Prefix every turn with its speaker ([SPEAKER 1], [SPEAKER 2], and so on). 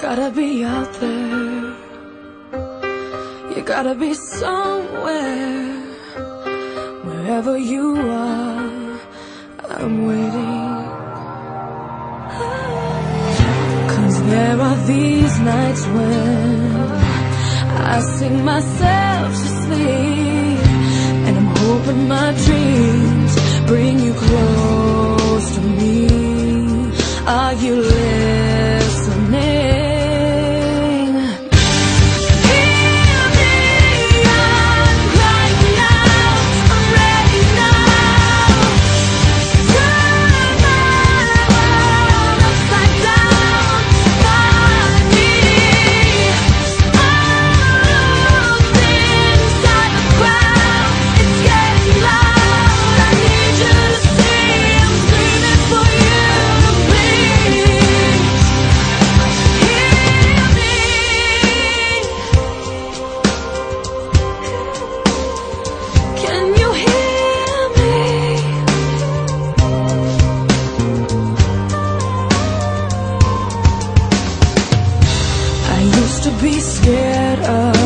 [SPEAKER 1] gotta be out there. You gotta be somewhere. Wherever you are, I'm waiting. 'Cause there are these nights when I sing myself to sleep, and I'm hoping my dreams bring you close to me. Are you listening? To be scared of